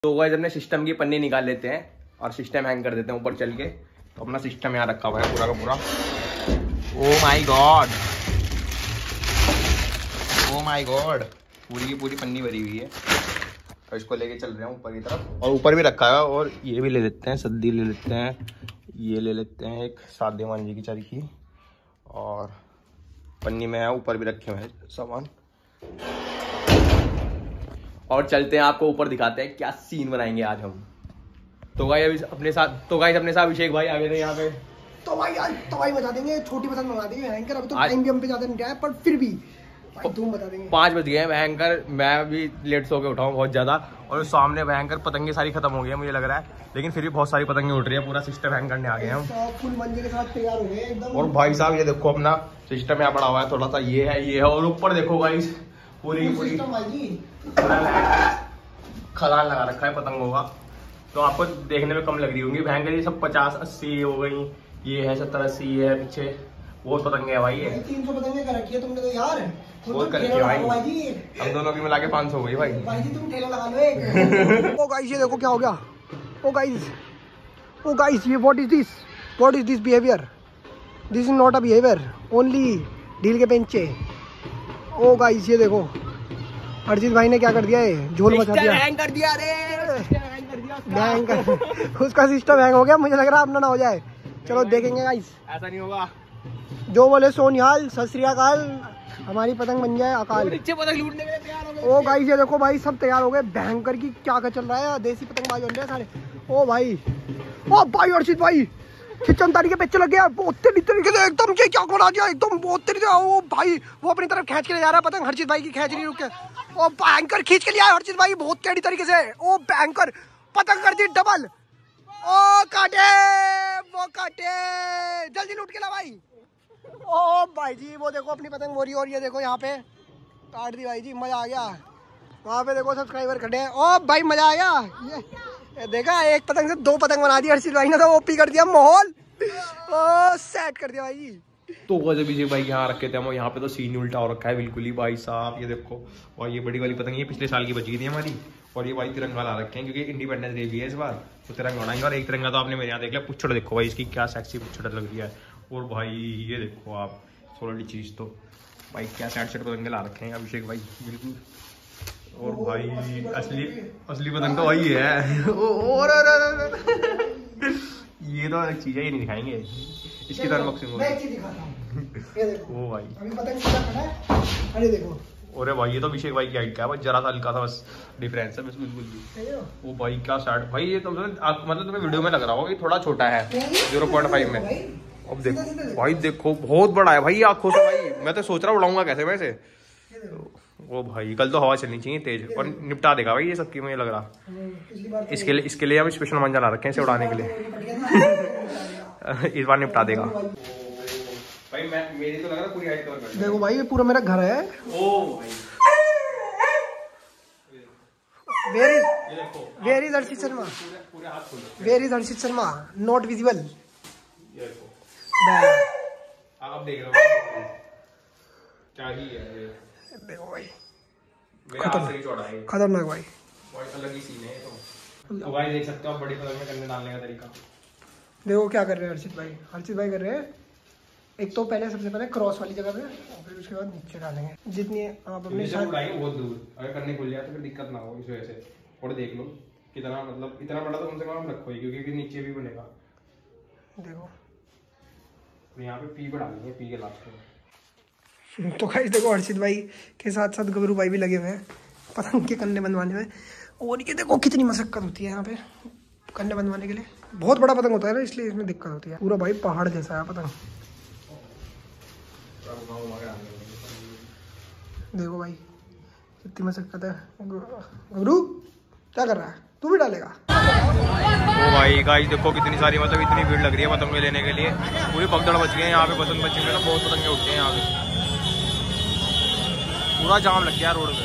तो गाइस अपने सिस्टम की पन्नी निकाल लेते हैं और सिस्टम हैंग कर देते हैं ऊपर चल के। तो अपना सिस्टम यहाँ रखा हुआ है पूरा का पूरा। Oh my god, oh my god, पूरी की पूरी पन्नी भरी हुई है। और इसको लेके चल रहे हैं ऊपर की तरफ। और ऊपर भी रखा है और ये भी ले लेते हैं, सद्दी ले लेते हैं, ये ले लेते हैं एक साध्यमान जी की चरखी, और पन्नी में है ऊपर भी रखे हुए हैं सामान। और चलते हैं, आपको ऊपर दिखाते हैं क्या सीन बनाएंगे आज हम। तो गाइस अपने साथ अभिषेक भाई आ गए थे यहाँ पे। तो भाई बता देंगे, छोटी पसंद मंगा देंगे भयंकर। अभी तो टाइम भी हम पे ज्यादा नहीं है, पर फिर भी भाई तुम बता देंगे। 5 बज गए हैं भयंकर, मैं भी लेट सो के उठा हूँ बहुत ज्यादा। और सामने भयंकर पतंगे सारी खत्म हो गई है मुझे लग रहा है, लेकिन फिर भी बहुत सारी पतंगे उठ रही है। पूरा सिस्टम हैंग करने आ गए हम, फुल मंजे के साथ तैयार हो गए एकदम। और भाई साहब ये देखो अपना सिस्टम यहाँ पड़ा हुआ है, थोड़ा सा ये है और ऊपर देखो गाइस पूरी खदान लगा रखा है पतंगों का। तो आपको देखने में कम लग रही होंगी भयंकर, ये सब 50-80 हो गई, ये है 70-80, ये है पीछे बहुत पतंगे है भाई। ये 300 पतंगे कर रखी है तुमने तो यार, बहुत कर रखी है भाई। हम दोनों की मिला के 500 हो गई भाई। भाई जी तुम ठेला लगा लो एक। ओ गाइस ये देखो क्या हो गया। ओ गाइस ये what is this behaviour? This is not a behaviour, only ढील के पेंचे। ओ गाइस ये देखो अर्जित भाई ने क्या कर दिया है, झोल मचा दिया। हैंग कर दिया उसका सिस्टम हैंग हो गया, मुझे लग रहा है अपना ना हो जाए। चलो देखेंगे गाइस, ऐसा नहीं होगा। जो बोले सोनिहाल सत श्री अकाल, हमारी पतंग बन जाए अकाल। नीचे पतंग लूटने के लिए तैयार हो गए। ओ गाइस ये देखो भाई सब तैयार हो गए, भयंकर की क्या चल रहा है, देसी पतंगबाज बन रहे हैं सारे। ओ भाई अर्जित भाई खिचन तारी के पेचे लग गया बहुत तेरी तरीके से एकदम। ये क्या बना दिया एकदम बहुत तेरी। ओ भाई वो अपनी तरफ खींच के ले जा रहा है पतंग, हर्षित भाई की खींच नहीं रुक के। ओ बैंकर खींच के लिया है हर्षित भाई बहुत टेढ़ी तरीके से। ओ बैंकर पतंग कर दी डबल। ओ काटे जल्दी लूट के ला भाई। ओ भाई जी वो देखो अपनी पतंग मोरी, और ये देखो यहाँ पे काट दी भाई जी, मजा आ गया। वहाँ पे देखो सब्सक्राइबर खड़े हैं। ओ भाई मजा आ गया। ये देखा, एक पतंग से 2 पतंग बना दी हर्षित भाई ने, तो ओपी कर दिया माहौल। ओ सेट कर दिया भाई। तो अभिषेक भाई यहाँ रखे थे हम, यहाँ पे तो सीन उल्टा हो रखा है बिल्कुल ही भाई साहब। ये देखो, और ये बड़ी वाली पतंग ये पिछले साल की बची थी हमारी, और ये भाई तिरंगा ला रखे हैं क्योंकि इंडिपेंडेंस डे भी है इस बार, तो तिरंगा उड़ाएंगे। और एक तिरंगा तो आपने मेरे यहाँ देख लिया। पुच्छड़ देखो भाई इसकी क्या सेक्सी पुच्छड़ लग रही है। और भाई ये देखो आप सोलह चीज, तो भाई क्या सेट पतंगे ला रखे हैं अभिषेक भाई बिल्कुल। और भाई असली पतंग तो वही है। और ये तो अलग चीज है, ये नहीं दिखाएंगे, इसकी तो अनबॉक्सिंग होगी। ये देखो ओ भाई अभी पतंग सीधा खड़ा है, अरे देखो। अरे भाई ये तो अभिषेक भाई की हाइट का है, बस जरा सा हल्का सा बस डिफरेंस है, बस बिल्कुल भी। ओ भाई क्या शर्ट भाई, ये तो मतलब तुम्हें वीडियो में लग रहा होगा ये थोड़ा छोटा है 0.5 में। अब देखो भाई, देखो बहुत बड़ा है भाई आंखों से भाई। मैं तो सोच रहा उड़ाऊंगा कैसे वैसे। ओ भाई कल तो हवा चलनी चाहिए तेज, और निपटा देगा भाई ये सबकी, मुझे लग रहा। इसके लिए हम स्पेशल मंजा ला रखे हैं इसे उड़ाने के लिए। इस बार निपटा देगा भाई। मेरी तो लग रहा पूरी हाइट कवर कर। देखो भाई ये पूरा मेरा घर है। ओ भाई वेयर इज हर्षित शर्मा, पूरे हाथ खोलो। Where is Harshit Sharma, not visible. ये देखो आप देख रहे हो क्या ही है। देखो भाई मेरा हाथ से ही चौड़ा है, खतरनाक भाई, बहुत अलग ही सीन है तो भाई देख सकते हो आप बड़ी पतंग में करने डालने का तरीका। देखो क्या कर रहे हैं हर्षित भाई कर रहे हैं। एक तो सबसे पहले क्रॉस वाली जगह पे, और फिर उसके बाद नीचे डालेंगे। जितनी आप अपने साथ उड़ाएंगे बहुत दूर, अगर करने खुल जाए तो फिर दिक्कत ना हो इस वजह से। और देख लो कितना, मतलब इतना बड़ा तो कम से कम रखो ही, क्योंकि नीचे भी बनेगा। देखो यहाँ पे पी डालेंगे, पी के लास्ट में। तो गाइस देखो हर्षित भाई के साथ साथ गबरू भाई भी लगे हुए हैं पतंग के कन्ने बनवाने में। और ये देखो कितनी मशक्कत होती है यहाँ पे कन्ने बनवाने के लिए। बहुत बड़ा पतंग होता है ना, इसलिए इसमें दिक्कत होती है। पूरा भाई पहाड़ जैसा है पतंग। देखो भाई कितनी मशक्कत है। गबरू क्या कर रहा है, तू भी डालेगा? ओ भाई गाइस देखो कितनी सारी, मतलब इतनी भीड़ लग रही है पतंगे लेने के लिए। पूरी पगदड़ बच गए यहाँ पे, पतंग बचेंगे तो बहुत पतंगे उठते हैं यहाँ पे। पूरा जाम लग गया रोड पे।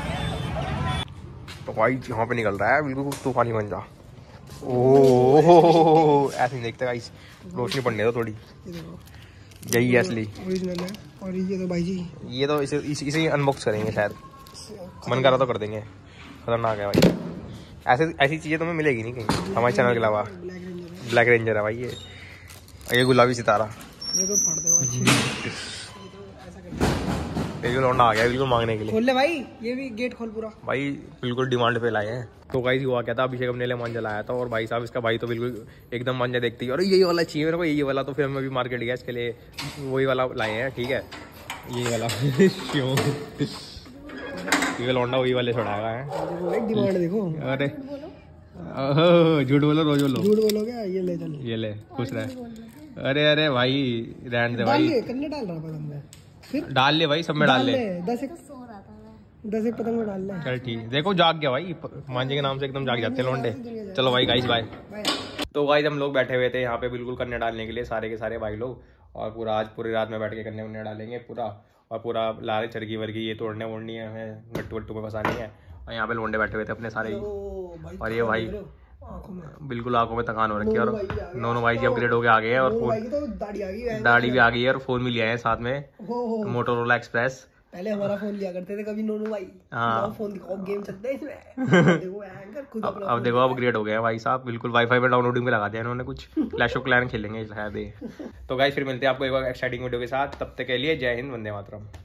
तो भाई यहाँ पे निकल रहा है बिल्कुल तूफानी मंजा। ओह ऐसे नहीं देखते गाइस, रोशनी पड़ने दो थोड़ी। यही है असली ओरिजिनल है। और ये तो भाई जी ये तो इसे अनबॉक्स करेंगे शायद, मन करा तो कर देंगे। खतरनाक है भाई। ऐसी चीजें तुम्हें मिलेगी नहीं कहीं हमारे चैनल के अलावा। ब्लैक रेंजर है भाई ये गुलाबी सितारा। ये तो फाड़ देगा अच्छी। बिल्कुल लौंडा आ गया बिल्कुल मांगने के लिए। खोल ले भाई, ये भी गेट खोल पूरा भाई, बिल्कुल डिमांड पे लाए हैं। तो गाइस हुआ क्या था, अभिषेक अपने लिए मांझा लाया था और भाई साहब इसका भाई तो बिल्कुल एकदम मांझा देखती है और यही वाला चाहिए मेरे को, यही वाला। तो फिर हम अभी मार्केट गया इसके लिए, वही वाला लाए हैं। ठीक है, यही वाला ये लौंडा वही वाले छुड़ाएगा है। डिमांड देखो। अरे झूठ बोलो, रोज बोलो। झूठ बोलोगे, ये ले चल, ये ले, खुश रहे। अरे भाई रहने दे भाई, कन्ने डाल रहा पतंग में, फिर डाल ले भाई, सब में डाल ले। 10 एक पतंग में डाल ले। चल ठीक, देखो जाग गया भाई, मांझे के नाम से एकदम जाग जाते हैं लौंडे। चलो भाई गाइस बाय। तो गाइस हम लोग बैठे हुए थे यहाँ पे बिल्कुल कन्ने डालने के लिए, सारे के सारे भाई लोग, और पूरा आज पूरी रात में बैठ के कन्ने उन्ने डालेंगे पूरा। और पूरा ला रहे चरगी वर्गी, ये तोड़ने वोड़नी है, हमें गट्टू वट्टू में फंसानी है। और यहाँ पे लोंडे बैठे हुए थे अपने सारे ही, और ये भाई बिल्कुल आंखों में थकान हो रखी है। और नोनो भाई जी अपग्रेड होके आ गए हैं और दाढ़ी भी आ गई है और फोन भी लिया है साथ में, मोटोरोला एक्सप्रेस। पहले हमारा फोन लिया करते थे कभी नोनो भाई। हाँ फोन दिखाओ, गेम चलते हैं इसमें। अब देखो अपग्रेड हो गया है भाई साहब, बिल्कुल वाईफाई पे डाउनलोडिंग में लगा दिया इन्होंने कुछ। क्लैश ऑफ क्लैन खेलेंगे शायद। तो गाइस फिर मिलते हैं आपको एक एक्साइटिंग वीडियो के साथ, तब तक के लिए जय हिंद, वंदे मातरम।